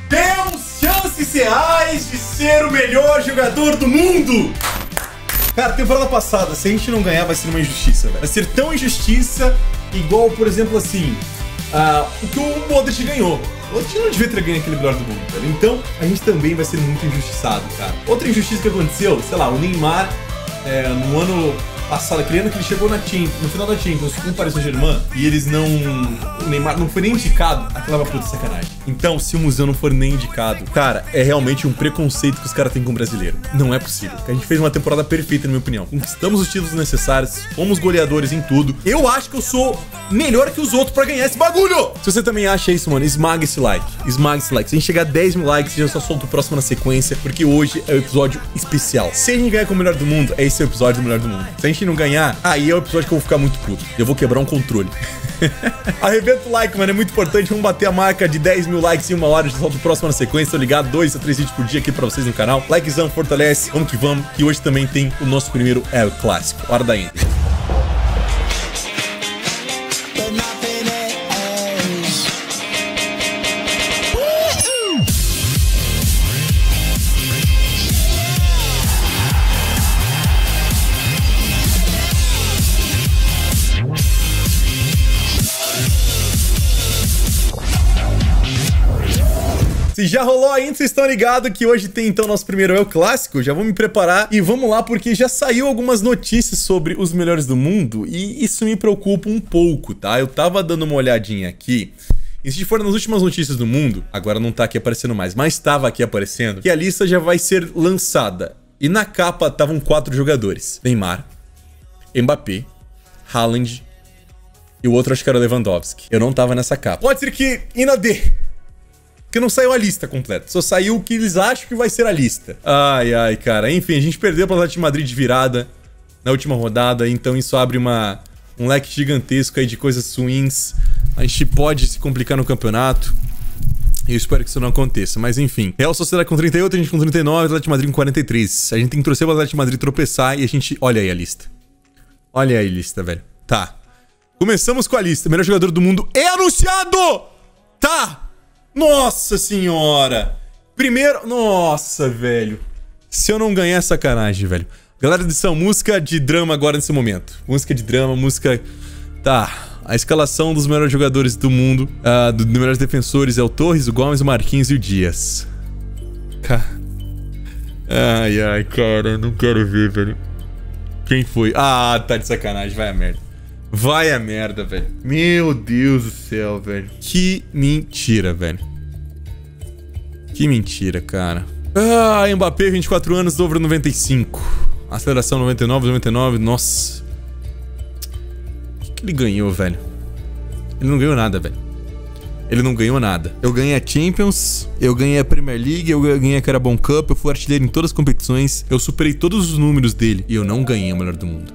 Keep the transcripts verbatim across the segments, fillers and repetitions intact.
Temos chances reais de ser o melhor jogador do mundo! Cara, temporada passada, se a gente não ganhar, vai ser uma injustiça, velho. Vai ser tão injustiça, igual, por exemplo, assim, uh, o que o Modric ganhou. O Modric não devia ter ganho aquele melhor do mundo, velho. Então, a gente também vai ser muito injustiçado, cara. Outra injustiça que aconteceu, sei lá, o Neymar, é, no ano passado, aquele ano que ele chegou na Champions, no final da Champions com o Paris Saint-Germain, e eles não... O Neymar não foi nem indicado, aquela puta sacanagem. Então, se o Museu não for nem indicado, cara, é realmente um preconceito que os caras têm com o brasileiro. Não é possível. A gente fez uma temporada perfeita, na minha opinião. Conquistamos os títulos necessários, fomos goleadores em tudo. Eu acho que eu sou melhor que os outros pra ganhar esse bagulho! Se você também acha isso, mano, esmaga esse like. Esmaga esse like. Se a gente chegar a dez mil likes, eu só solto o próximo na sequência, porque hoje é o episódio especial. Se a gente ganhar com o melhor do mundo, esse é o episódio do melhor do mundo. Se a gente não ganhar, aí é o episódio que eu vou ficar muito puto. Eu vou quebrar um controle. Arrebenta o like, mano, é muito importante. Vamos bater a marca de dez mil likes em uma hora. Eu já solto o próximo na sequência. Tô ligado, dois a três vídeos por dia aqui pra vocês no canal. Likezão fortalece. Vamos que vamos, que hoje também tem o nosso primeiro El Clássico. Hora da intro. Se já rolou ainda, vocês estão ligados que hoje tem então nosso primeiro El Clássico. Já vou me preparar e vamos lá, porque já saiu algumas notícias sobre os melhores do mundo e isso me preocupa um pouco, tá? Eu tava dando uma olhadinha aqui e se for nas últimas notícias do mundo, agora não tá aqui aparecendo mais, mas estava aqui aparecendo, que a lista já vai ser lançada. E na capa estavam quatro jogadores: Neymar, Mbappé, Haaland e o outro acho que era o Lewandowski. Eu não tava nessa capa. Pode ser que ainda dê, porque não saiu a lista completa. Só saiu o que eles acham que vai ser a lista. Ai, ai, cara. Enfim, a gente perdeu para o Atlético de Madrid de virada na última rodada. Então isso abre uma, um leque gigantesco aí de coisas ruins. A gente pode se complicar no campeonato. Eu espero que isso não aconteça. Mas enfim. Real Sociedade com trinta e oito, a gente com trinta e nove, Atlético de Madrid com quarenta e três. A gente tem que torcer para o Atlético de Madrid tropeçar e a gente... Olha aí a lista. Olha aí a lista, velho. Tá. Começamos com a lista. O melhor jogador do mundo é anunciado! Tá! Nossa senhora! Primeiro... Nossa, velho. Se eu não ganhar, é sacanagem, velho. Galera, edição, música de drama agora nesse momento. Música de drama, música... Tá. A escalação dos melhores jogadores do mundo, uh, dos melhores defensores é o Torres, o Gomes, o Marquinhos e o Dias. Ca... Ai, ai, cara, eu não quero ver, velho. Quem foi? Ah, tá de sacanagem, vai a merda. Vai a merda, velho. Meu Deus do céu, velho. Que mentira, velho. Que mentira, cara. Ah, Mbappé, vinte e quatro anos, dobro noventa e cinco. Aceleração noventa e nove, noventa e nove, nossa. O que, que ele ganhou, velho? Ele não ganhou nada, velho. Ele não ganhou nada. Eu ganhei a Champions, eu ganhei a Premier League, eu ganhei a Carabao Cup, eu fui artilheiro em todas as competições, eu superei todos os números dele e eu não ganhei o melhor do mundo.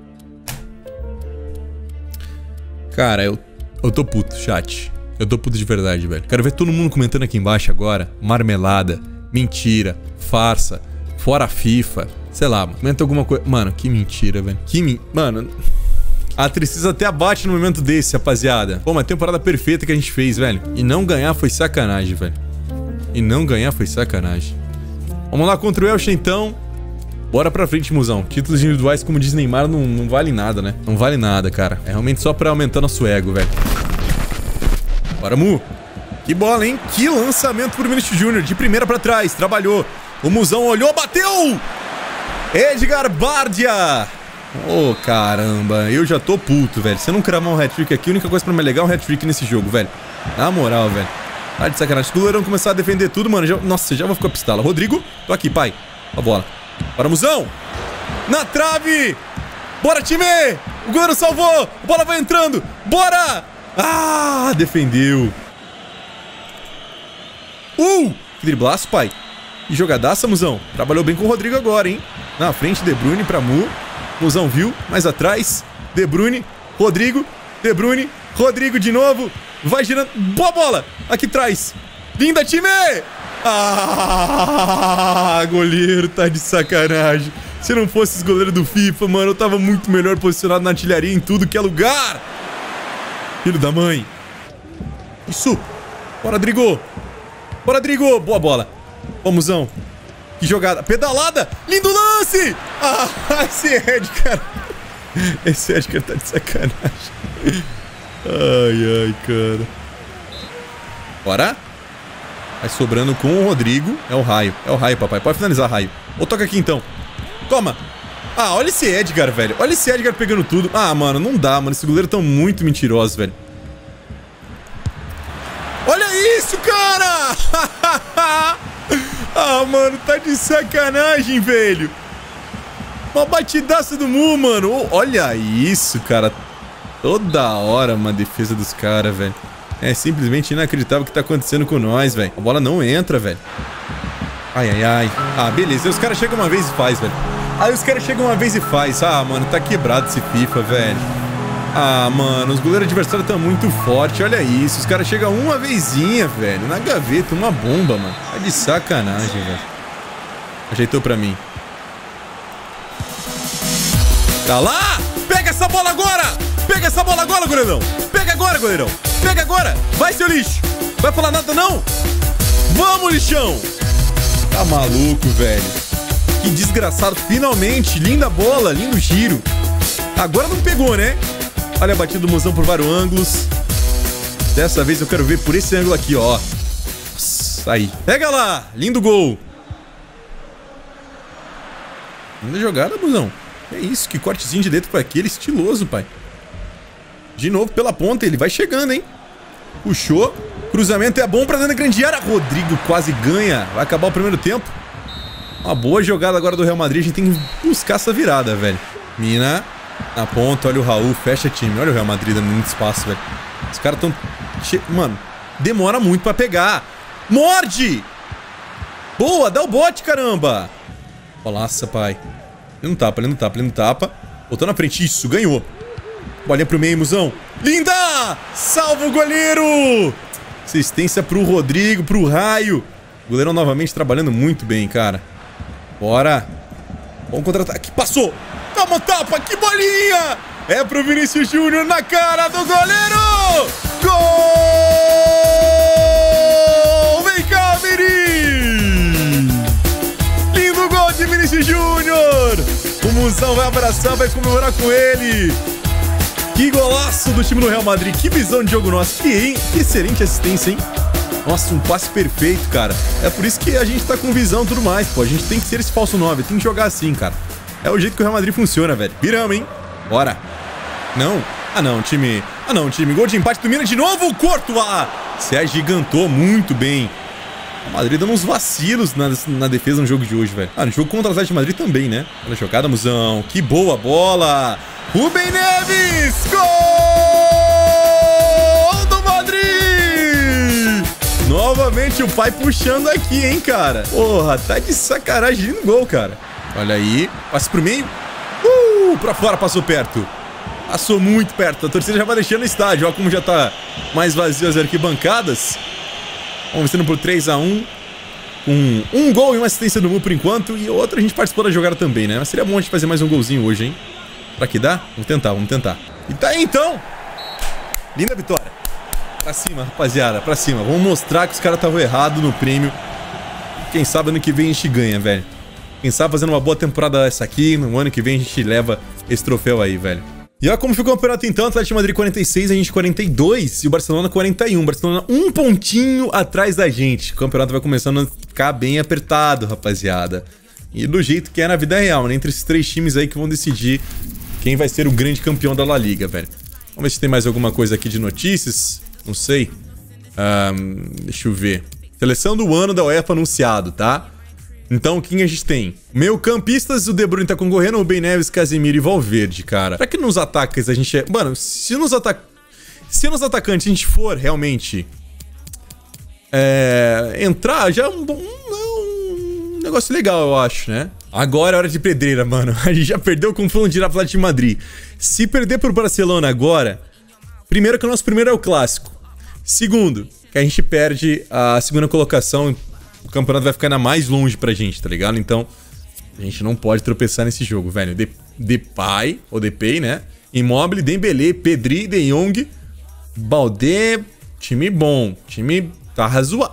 Cara, eu, eu tô puto, chat. Eu tô puto de verdade, velho. Quero ver todo mundo comentando aqui embaixo agora. Marmelada, mentira, farsa, fora a FIFA. Sei lá, mano. Comenta alguma coisa. Mano, que mentira, velho. Que mentira. Mano, a tristeza até abate no momento desse, rapaziada. Pô, uma temporada perfeita que a gente fez, velho. E não ganhar foi sacanagem, velho. E não ganhar foi sacanagem. Vamos lá contra o Elche, então. Bora pra frente, musão. Títulos individuais, como diz Neymar, não, não vale nada, né? Não vale nada, cara. É realmente só pra aumentar nosso ego, velho. Bora, Mu. Que bola, hein? Que lançamento pro Vinícius Júnior. De primeira pra trás. Trabalhou. O musão olhou, bateu! Edgar Bardia. Ô, oh, caramba. Eu já tô puto, velho. Se eu não cravar um hat-trick aqui, a única coisa pra me alegar é um hat-trick nesse jogo, velho. Na moral, velho. Tá de sacanagem. Se o goleirão começar a defender tudo, mano, já... Nossa, já vou ficar pistola. Rodrigo, tô aqui, pai. A bola. Bora, musão! Na trave! Bora, time! O goleiro salvou! A bola vai entrando! Bora! Ah, defendeu! Uh! Que driblaço, pai! Que jogadaça, musão! Trabalhou bem com o Rodrigo agora, hein? Na frente, De Bruyne pra Mu. Musão viu, mais atrás. De Bruyne, Rodrigo, De Bruyne, Rodrigo de novo. Vai girando. Boa bola! Aqui atrás. Linda, time! Ah, goleiro, tá de sacanagem. Se não fosse os goleiros do FIFA, mano, eu tava muito melhor posicionado na artilharia em tudo que é lugar. Filho da mãe. Isso. Bora, Rodrigo. Bora, Rodrigo. Boa bola. Vamosão. Que jogada. Pedalada. Lindo lance. Ah, esse Edgar. Esse Edgar tá de sacanagem. Ai, ai, cara. Bora. Vai sobrando com o Rodrigo. É o Raio. É o Raio, papai. Pode finalizar, Raio. Ou toca aqui, então. Toma. Ah, olha esse Edgar, velho. Olha esse Edgar pegando tudo. Ah, mano, não dá, mano. Esse goleiro tão muito mentiroso, velho. Olha isso, cara! Ah, mano, tá de sacanagem, velho. Uma batidaça do Mu, mano. Olha isso, cara. Toda hora uma defesa dos caras, velho. É simplesmente inacreditável o que tá acontecendo com nós, velho. A bola não entra, velho. Ai, ai, ai. Ah, beleza. Aí os caras chegam uma vez e faz, velho. Aí os caras chegam uma vez e faz. Ah, mano, tá quebrado esse FIFA, velho. Ah, mano, os goleiros adversários estão muito fortes. Olha isso. Os caras chegam uma vezinha, velho. Na gaveta, uma bomba, mano. Tá de sacanagem, velho. Ajeitou pra mim. Tá lá! Pega essa bola agora! Pega essa bola agora, goleirão! Pega agora, goleirão! Pega agora! Vai, seu lixo! Vai falar nada, não? Vamos, lixão! Tá maluco, velho. Que desgraçado. Finalmente, linda bola, lindo giro. Agora não pegou, né? Olha a batida do Mozão por vários ângulos. Dessa vez eu quero ver por esse ângulo aqui, ó. Nossa, aí. Pega lá! Lindo gol! Linda jogada, Mozão. É isso, que cortezinho de dentro foi aquele, estiloso, pai. De novo pela ponta, ele vai chegando, hein? Puxou. Cruzamento é bom pra dentro da grande área. Rodrigo quase ganha. Vai acabar o primeiro tempo. Uma boa jogada agora do Real Madrid. A gente tem que buscar essa virada, velho. Mina na ponta, olha o Raul, fecha time. Olha o Real Madrid dando muito espaço, velho. Os caras tão... Che... Mano, demora muito pra pegar. Morde! Boa, dá o bote, caramba! Bolaça, pai. Ele não tapa, ele não tapa, ele não tapa. Botou na frente, isso, ganhou. Bolinha pro meio, Musão. Linda! Salva o goleiro! Assistência pro Rodrigo, pro Raio. O goleirão novamente trabalhando muito bem, cara. Bora. Bom contra-ataque. Passou! Toma tapa, que bolinha! É pro Vinícius Júnior na cara do goleiro! Gol! Vem cá, Vini! Lindo gol de Vinícius Júnior! O Musão vai abraçar, vai comemorar com ele. Que golaço do time do Real Madrid. Que visão de jogo nossa. Que, que excelente assistência, hein? Nossa, um passe perfeito, cara. É por isso que a gente tá com visão e tudo mais, pô. A gente tem que ser esse falso nove. Tem que jogar assim, cara. É o jeito que o Real Madrid funciona, velho. Viramos, hein? Bora. Não. Ah, não, time. Ah, não, time. Gol de empate do Milan de novo. O Courtois. Se agigantou muito bem. O Madrid dando uns vacilos na, na defesa no jogo de hoje, velho. Ah, no jogo contra o Atlético de Madrid também, né? Olha a jogada, Musão. Que boa bola. Rubem Neves. Gol do Madrid. Novamente o pai puxando aqui, hein, cara. Porra, tá de sacanagem no gol, cara. Olha aí. Passa pro meio. Uh, pra fora, passou perto. Passou muito perto. A torcida já vai deixando o estádio. Olha como já tá mais vazio as arquibancadas. Vamos vencendo por três a um. Com um gol e uma assistência do Mu por enquanto. E outra a gente participou da jogada também, né? Mas seria bom a gente fazer mais um golzinho hoje, hein? Pra que dá? Vamos tentar, vamos tentar. E tá aí, então. Linda vitória. Pra cima, rapaziada. Pra cima. Vamos mostrar que os caras estavam errados no prêmio. Quem sabe ano que vem a gente ganha, velho. Quem sabe fazendo uma boa temporada essa aqui. No ano que vem a gente leva esse troféu aí, velho. E olha como ficou o campeonato então. Atlético de Madrid quarenta e seis, a gente quarenta e dois. E o Barcelona quarenta e um. O Barcelona um pontinho atrás da gente. O campeonato vai começando a ficar bem apertado, rapaziada. E do jeito que é na vida real, né? Entre esses três times aí que vão decidir quem vai ser o grande campeão da La Liga, velho. Vamos ver se tem mais alguma coisa aqui de notícias. Não sei. Um, deixa eu ver. Seleção do ano da UEFA anunciado, tá? Então, quem a gente tem? Meio campistas, o De Bruyne tá concorrendo, o Ben Neves, Casemiro e Valverde, cara. Pra que nos ataques a gente é... Mano, se nos, ata... se nos atacantes a gente for realmente... É... Entrar, já é um, um, um negócio legal, eu acho, né? Agora é hora de pedreira, mano. A gente já perdeu com o fulano de Atlético de Madrid. Se perder pro Barcelona agora... Primeiro que o nosso primeiro é o Clássico. Segundo, que a gente perde a segunda colocação... O campeonato vai ficar ainda mais longe pra gente, tá ligado? Então, a gente não pode tropeçar nesse jogo, velho. De, Depay, ou Depay, né? Immobile, Dembélé, Pedri, De Jong, Baldé. Time bom. Time tá razoável. É,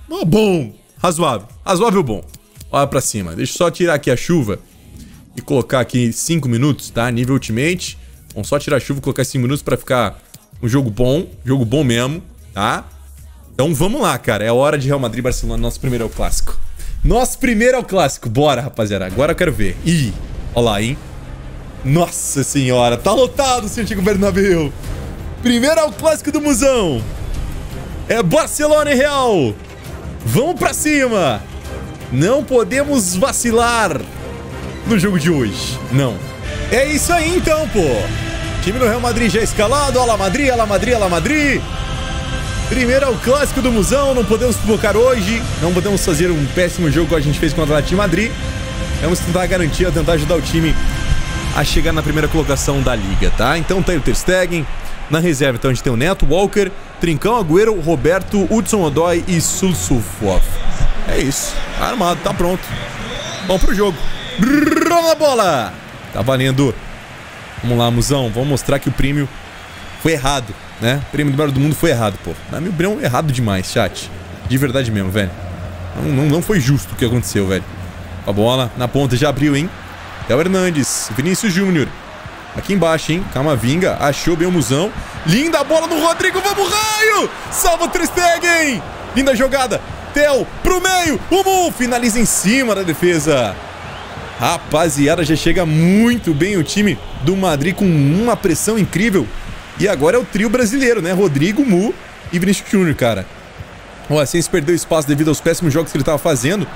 Oh, bom. Razoável. Razoável bom. Olha pra cima. Deixa eu só tirar aqui a chuva e colocar aqui cinco minutos, tá? Nível Ultimate. Vamos só tirar a chuva e colocar cinco minutos pra ficar um jogo bom. Jogo bom mesmo, tá? Então vamos lá, cara. É hora de Real Madrid e Barcelona. Nosso primeiro é o clássico. Nosso primeiro é o clássico. Bora, rapaziada. Agora eu quero ver. Ih, olha lá, hein? Nossa senhora. Tá lotado o Santiago Bernabéu. Primeiro é o clássico do Musão. É Barcelona e Real. Vamos pra cima. Não podemos vacilar no jogo de hoje. Não. É isso aí então, pô. Time do Real Madrid já escalado. Olha lá, Madrid, olha lá, Madrid, olha lá, Madrid. Primeiro é o clássico do Musão. Não podemos pipocar hoje. Não podemos fazer um péssimo jogo que a gente fez contra o Atlético de Madrid. Vamos tentar garantir, tentar ajudar o time a chegar na primeira colocação da liga, tá? Então tá aí o Ter Stegen. Na reserva, então, a gente tem o Neto, Walker, Trincão, Agüero, Roberto, Hudson-Odoi e Sulsufov. É isso. Tá armado, tá pronto. Vamos pro jogo. Rola a bola! Tá valendo. Vamos lá, Musão. Vamos mostrar que o prêmio foi errado, né? O prêmio do melhor do mundo foi errado, pô. Na minha opinião, errado demais, chat. De verdade mesmo, velho. Não, não, não foi justo o que aconteceu, velho. A bola na ponta já abriu, hein? Theo Hernandes, Vinícius Júnior. Aqui embaixo, hein? Camavinga, achou bem o Musão. Linda bola no Rodrigo, vamos, raio! Salva o Ter Stegen! Linda jogada. Theo pro meio, o Mu finaliza em cima da defesa. Rapaziada, já chega muito bem o time do Madrid com uma pressão incrível. E agora é o trio brasileiro, né? Rodrigo, Mu e Vinícius Júnior, cara. O Asensio perdeu espaço devido aos péssimos jogos que ele tava fazendo.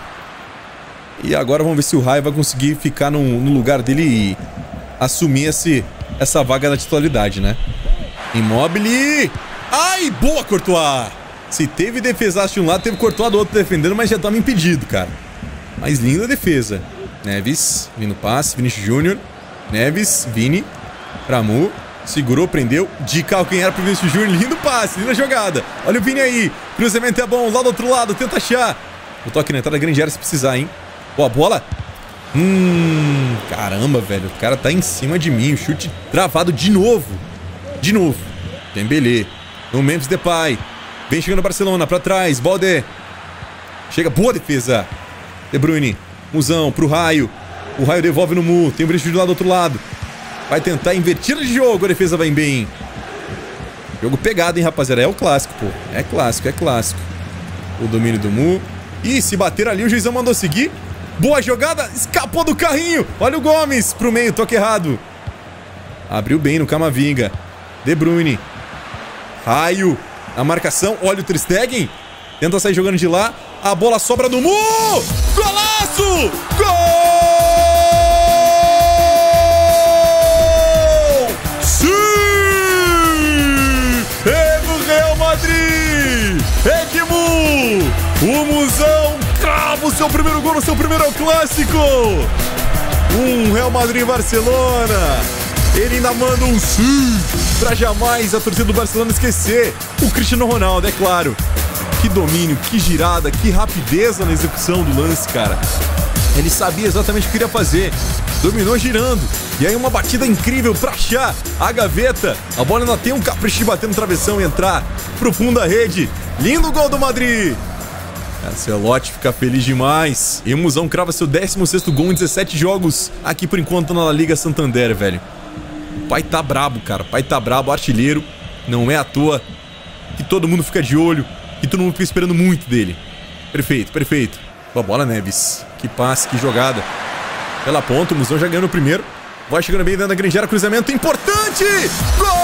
E agora vamos ver se o Raio vai conseguir ficar no, no lugar dele e assumir esse, essa vaga da titularidade, né? Immobile! Ai, boa, Courtois! Se teve defesaço de um lado, teve Courtois do outro defendendo, mas já tava impedido, cara. Mas linda defesa. Neves, lindo passe, Vinícius Júnior. Neves, Vini, pra Mu. Segurou, prendeu, de calcanhar pro Vinícius Júnior. Lindo passe, linda jogada. Olha o Vini aí. Cruzamento é bom, lá do outro lado, tenta achar. Eu tô aqui na entrada da grande área se precisar, hein? Boa bola. Hum, caramba, velho. O cara tá em cima de mim. O chute travado de novo. De novo. Dembélé. No Memphis Depay. Vem chegando o Barcelona pra trás. Balde. Chega, boa defesa. De Bruyne. Musão pro Raio. O Raio devolve no Mu. Tem o Vinícius lá do outro lado. Vai tentar invertir de jogo. A defesa vai bem. Jogo pegado, hein, rapaziada. É o clássico, pô. É clássico, é clássico. O domínio do Mu. Ih, se bater ali, o juizão mandou seguir. Boa jogada, escapou do carrinho. Olha o Gomes pro meio, toque errado. Abriu bem no Camavinga. De Bruyne. Raio. A marcação, olha o Ter Stegen. Tenta sair jogando de lá. A bola sobra no Mu. Golaço! Gol! Sim! É do Real Madrid! É de Mu! O Musão crava o seu primeiro gol no seu primeiro clássico. Um Real Madrid e Barcelona. Ele ainda manda um sim pra jamais a torcida do Barcelona esquecer o Cristiano Ronaldo, é claro. Que domínio, que girada, que rapidez na execução do lance, cara. Ele sabia exatamente o que queria fazer. Dominou girando. E aí uma batida incrível pra achar a gaveta. A bola ainda tem um capricho de bater no travessão e entrar pro fundo da rede. Lindo gol do Madrid. Ancelotti fica feliz demais. E o Musão crava seu décimo sexto gol em dezessete jogos aqui por enquanto na La Liga Santander, velho. O pai tá brabo, cara. O pai tá brabo, artilheiro. Não é à toa que todo mundo fica de olho, que todo mundo fica esperando muito dele. Perfeito, perfeito. Boa bola, Neves. Que passe, que jogada. Pela ponta, o Musão já ganhou no primeiro. Vai chegando bem dentro da grande área, cruzamento importante! Gol!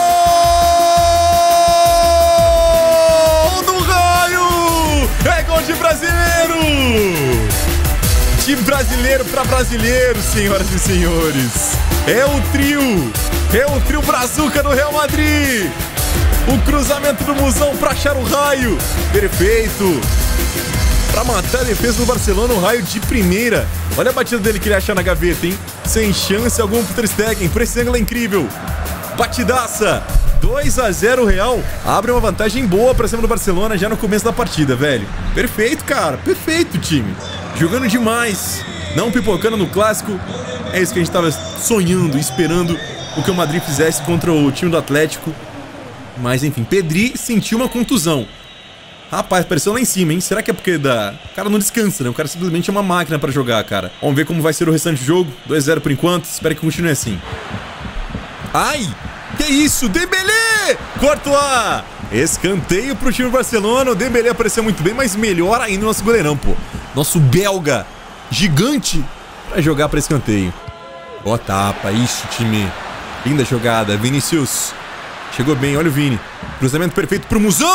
É gol de brasileiro! De brasileiro pra brasileiro, senhoras e senhores. É o trio. É o trio brazuca do Real Madrid. O cruzamento do Musão pra achar o Raio. Perfeito. Pra matar a defesa do Barcelona, o Raio de primeira. Olha a batida dele que ele acha na gaveta, hein? Sem chance alguma pro Ter Stegen. Por esse ângulo é incrível. Batidaça. dois a zero Real. Abre uma vantagem boa pra cima do Barcelona já no começo da partida, velho. Perfeito, cara. Perfeito, time. Jogando demais. Não pipocando no clássico. É isso que a gente tava sonhando, esperando o que o Madrid fizesse contra o time do Atlético. Mas, enfim, Pedri sentiu uma contusão. Rapaz, apareceu lá em cima, hein? Será que é porque da... o cara não descansa, né? O cara simplesmente é uma máquina pra jogar, cara. Vamos ver como vai ser o restante do jogo. dois a zero por enquanto. Espero que continue assim. Ai! Que isso? Dembélé! Courtois! Escanteio pro time do Barcelona. O Dembélé apareceu muito bem, mas melhor ainda o nosso goleirão, pô. Nosso belga gigante pra jogar pra escanteio. Ó, tapa. Isso, time. Linda jogada. Vinícius. Chegou bem, olha o Vini. Cruzamento perfeito pro Musão!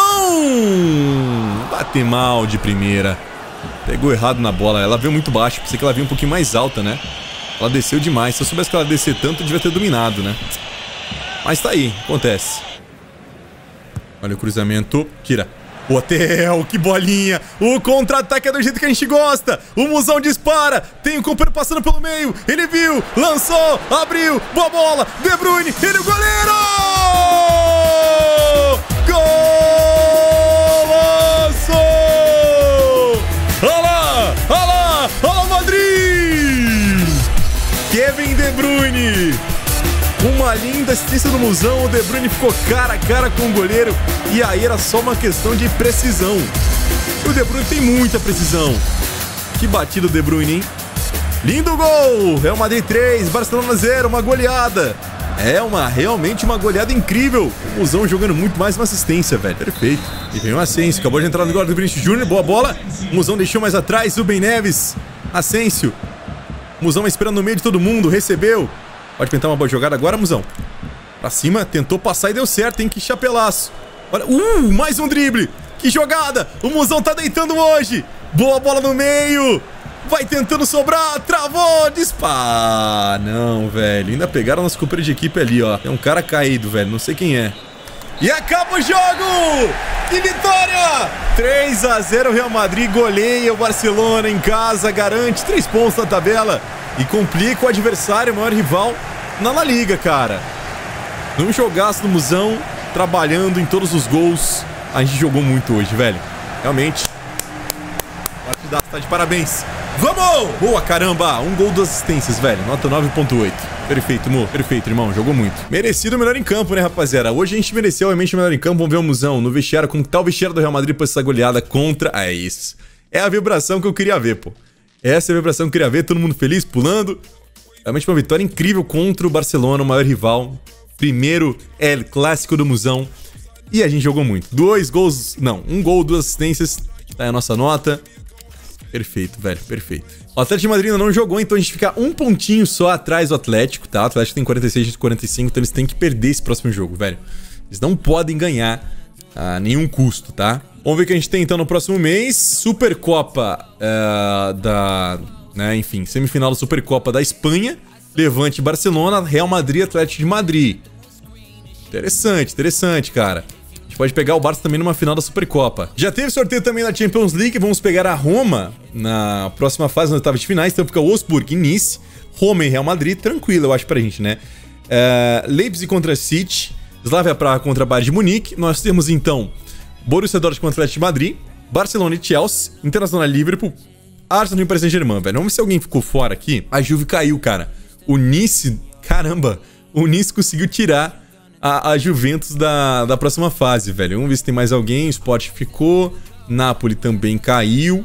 Bate mal de primeira. Pegou errado na bola. Ela veio muito baixo. Pensei que ela vinha um pouquinho mais alta, né? Ela desceu demais. Se eu soubesse que ela descer tanto, eu devia ter dominado, né? Mas tá aí, acontece. Olha o cruzamento. Tira. Hotel, que bolinha. O contra-ataque é do jeito que a gente gosta. O Musão dispara. Tem o companheiro passando pelo meio. Ele viu, lançou, abriu. Boa bola. De Bruyne. Ele o goleiro. Golaço! Olha lá, olha lá, olha lá, Madrid. Kevin De Bruyne. Uma linda assistência do Musão, o De Bruyne ficou cara a cara com o goleiro e aí era só uma questão de precisão. O De Bruyne tem muita precisão. Que batida o De Bruyne, hein? Lindo gol! Real Madrid três, Barcelona zero, uma goleada. É uma, realmente uma goleada incrível. O Musão jogando muito mais uma assistência, velho. Perfeito. E vem o Asensio, acabou de entrar no gol do Vinícius Júnior, boa bola. O Musão deixou mais atrás, o Ben Neves. Asensio. O Musão esperando no meio de todo mundo, recebeu. Pode tentar uma boa jogada agora, Musão. Pra cima, tentou passar e deu certo, hein? Que chapelaço. Olha, uh, mais um drible. Que jogada. O Musão tá deitando hoje. Boa bola no meio. Vai tentando sobrar. Travou. Dispara. Não, velho. Ainda pegaram nosso companheiro de equipe ali, ó. É um cara caído, velho. Não sei quem é. E acaba o jogo. Que vitória. três a zero Real Madrid. Goleia o Barcelona em casa. Garante três pontos na tabela. E complica o adversário, o maior rival, na La Liga, cara. Num jogaço no Musão, trabalhando em todos os gols. A gente jogou muito hoje, velho. Realmente. Partidaço, tá de parabéns. Vamos! Boa, caramba! Um gol, duas assistências, velho. Nota nove ponto oito. Perfeito, Mo. Perfeito, irmão. Jogou muito. Merecido o melhor em campo, né, rapaziada? Hoje a gente mereceu realmente o melhor em campo. Vamos ver o Musão no vestiário. Como tá o vestiário do Real Madrid por essa goleada contra... Ah, é isso. É a vibração que eu queria ver, pô. Essa é a vibração que eu queria ver, todo mundo feliz, pulando. Realmente uma vitória incrível contra o Barcelona, o maior rival. Primeiro El Clássico do Musão. E a gente jogou muito. Dois gols, não, um gol, duas assistências. Tá aí a nossa nota. Perfeito, velho, perfeito. O Atlético de Madrid ainda não jogou, então a gente fica um pontinho só atrás do Atlético, tá? O Atlético tem quarenta e seis de quarenta e cinco, então eles têm que perder esse próximo jogo, velho. Eles não podem ganhar a nenhum custo, tá? Vamos ver o que a gente tem então no próximo mês. Supercopa uh, da... né, enfim, semifinal da Supercopa da Espanha. Levante Barcelona, Real Madrid, Atlético de Madrid. Interessante, interessante, cara. A gente pode pegar o Barça também numa final da Supercopa. Já teve sorteio também na Champions League. Vamos pegar a Roma na próxima fase, nas oitavas de finais. Então fica o Wolfsburg e Nice. Roma e Real Madrid, tranquilo, eu acho, pra gente, né? Uh, Leipzig contra City. Slavia Praga contra Bayern de Munique. Nós temos, então... Borussia Dortmund contra Atlético de Madrid, Barcelona e Chelsea, Internacional e Liverpool, Arsenal e Paris Saint-Germain, velho. Vamos ver se alguém ficou fora aqui. A Juve caiu, cara. O Nice, caramba, o Nice conseguiu tirar a, a Juventus da, da próxima fase, velho. Vamos ver se tem mais alguém. O Sport ficou, Napoli também caiu.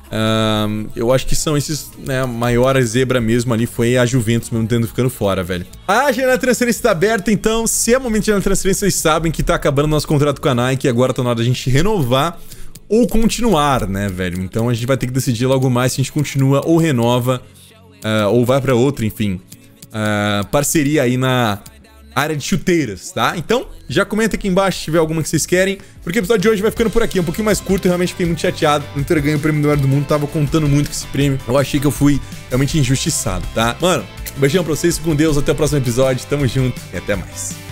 Um, eu acho que são esses, né, a maior zebra mesmo ali foi a Juventus mesmo tendo ficando fora, velho. A janela de transferência tá aberta, então se é momento de janela de transferência, vocês sabem que tá acabando nosso contrato com a Nike e agora tá na hora da gente renovar ou continuar, né, velho? Então a gente vai ter que decidir logo mais se a gente continua ou renova uh, ou vai pra outra, enfim. Uh, parceria aí na área de chuteiras, tá? Então, já comenta aqui embaixo se tiver alguma que vocês querem, porque o episódio de hoje vai ficando por aqui, um pouquinho mais curto, eu realmente fiquei muito chateado, não ter ganho o prêmio do melhor do mundo, tava contando muito com esse prêmio, eu achei que eu fui realmente injustiçado, tá? Mano, um beijão pra vocês, com Deus, até o próximo episódio, tamo junto e até mais.